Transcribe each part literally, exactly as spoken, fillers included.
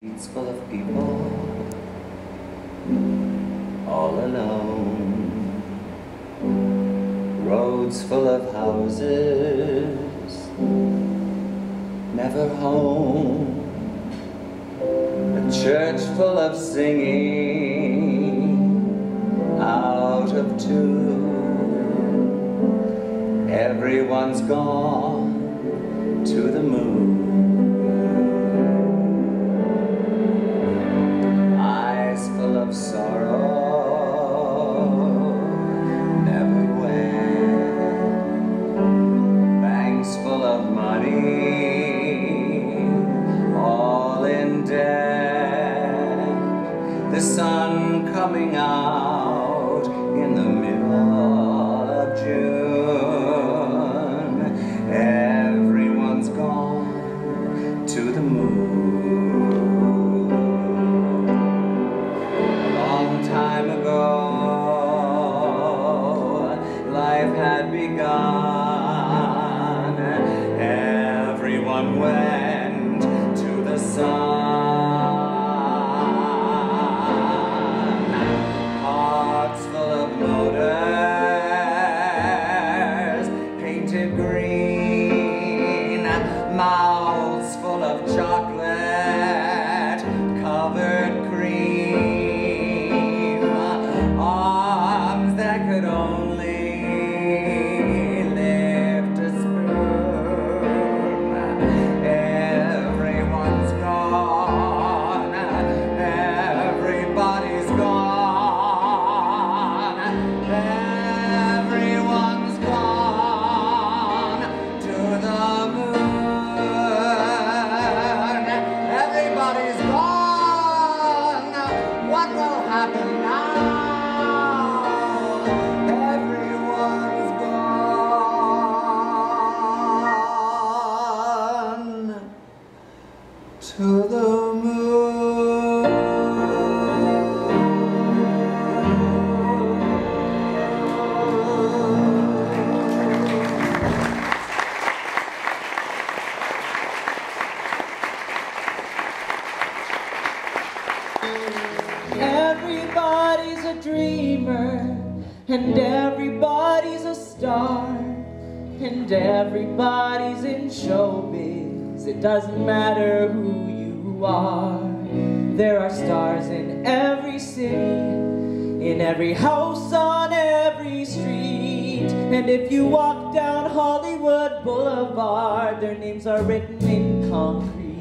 Streets full of people, all alone. Roads full of houses, never home. A church full of singing, out of tune. Everyone's gone to the moon. Full of sorrow, never wet. Banks full of money, all in debt. The sun coming out in the middle of June. Everyone's gone to the moon. Time ago, life had begun. Everyone went to the sun. Hearts full of motors, painted green. Mouths full of chocolate, covered cream. That could only lift a spoon. Everyone's gone. Everybody's gone. Everyone's gone to the moon. Everybody's gone. What will happen now? To the moon. Everybody's a dreamer, and everybody's a star, and everybody's in showbiz. It doesn't matter who you are. There are stars in every city, in every house, on every street. And if you walk down Hollywood Boulevard, their names are written in concrete.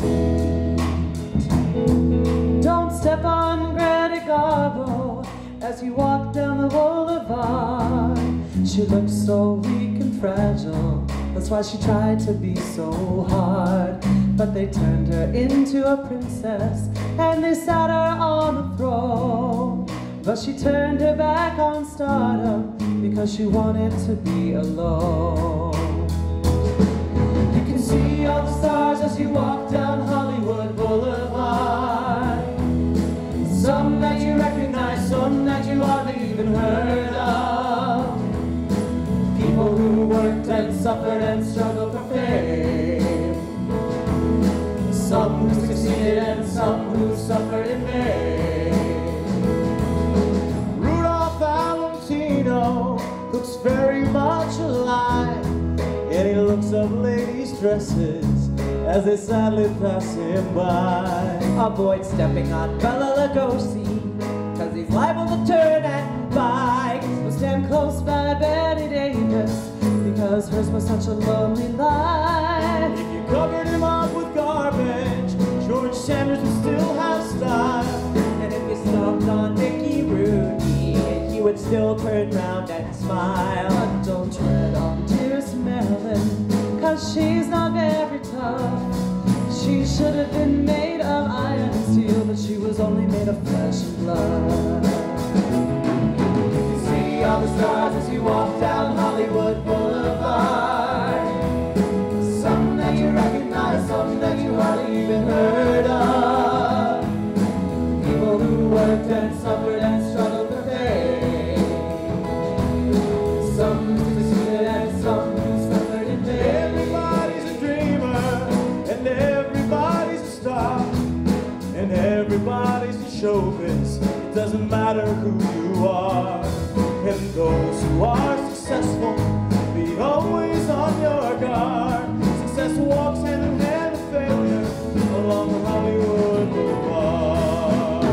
Don't step on Greta Garbo as you walk down the boulevard. She looks so weak and fragile, that's why she tried to be so hard. But they turned her into a princess, and they sat her on a throne. But she turned her back on stardom, because she wanted to be alone. You can see all the stars as you walk down Hollywood Boulevard. Some that you recognize, some that you hardly even heard of. People who worked and suffered and struggled for fame. Some who succeeded and some who suffered in vain. Rudolph Valentino looks very much alive, and he looks up ladies' dresses as they sadly pass him by. Avoid stepping on Bela Lugosi, cause he's liable to turn and bite. So stand close by Betty Davis, because hers was such a lonely life. If you covered him up with garbage, George Sanders would still have style. And if you stomped on Mickey Rooney, he would still turn round and smile. But don't tread on dearest Marilyn, cause she's not very tough. She should have been made of iron and steel, but she was only made of flesh and blood. You see all the stars as you walk down Hollywood Boulevard. Some that you recognize, some that you hardly even heard of. People who worked and suffered and struggled for fame. Some who succeeded and some who suffered in vain. Everybody's a dreamer, and everybody's a star, everybody's a showbiz. It doesn't matter who you are. And those who are successful, be always on your guard. Success walks hand in hand with failure along the Hollywood Boulevard.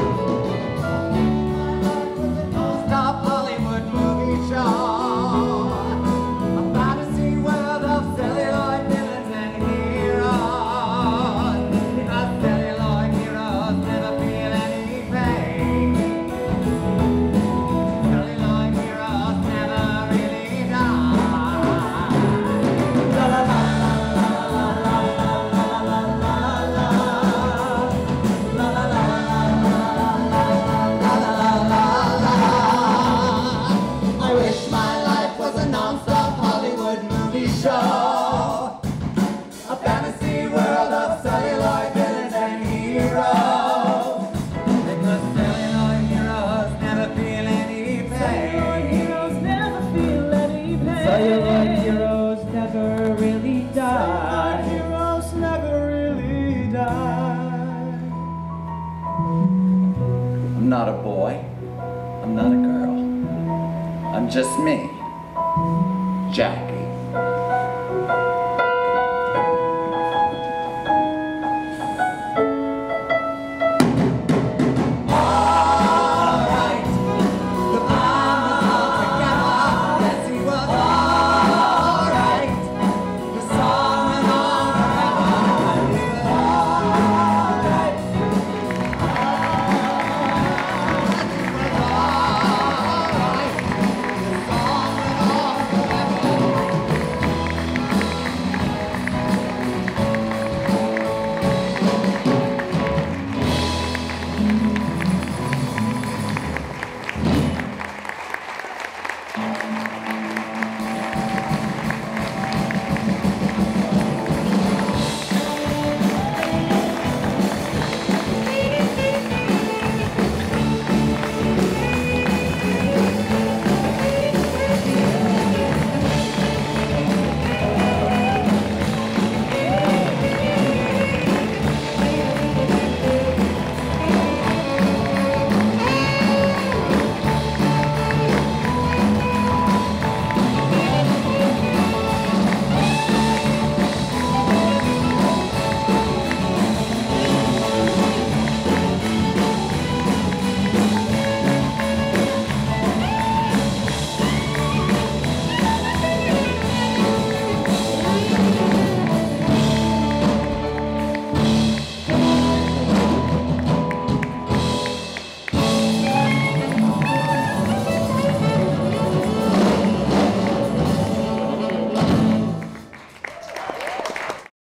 Stop Hollywood movie show. A fantasy world of celluloid villains and heroes. Because celluloid heroes never feel any pain. Celluloid heroes never really die. La la la la la la la la la la la la la I wish my life was a non-stop Hollywood movie show. A fantasy world of celluloid villains and heroes. Because celluloid heroes never feel any pain. Heroes never feel any pain. Celluloid heroes never really Celluloid die. heroes never really die. I'm not a boy. I'm not a girl. I'm just me, Jackie.